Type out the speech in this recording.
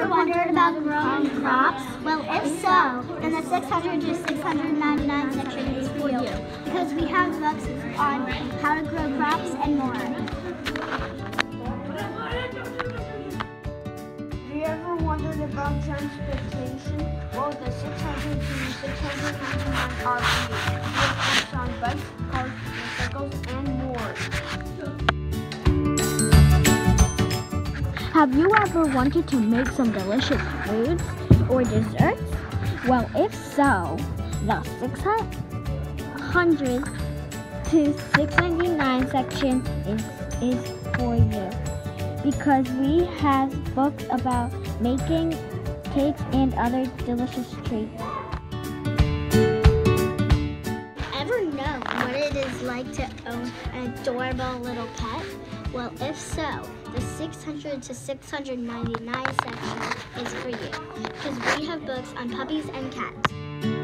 wondered about growing crops? Well, if so, then the 600 to 699 section is for you, because we have books on how to grow crops and more. Have you ever wondered about transportation? Well, the 600 to 699 are for you. We have books on bikes, cars, motorcycles, and more. Have you ever wanted to make some delicious foods or desserts? Well, if so, the 600 to 699 section is for you, because we have books about making cakes and other delicious treats. Ever know what it is like to own an adorable little pet? Well, if so, the 600 to 699 section is for you, because we have books on puppies and cats.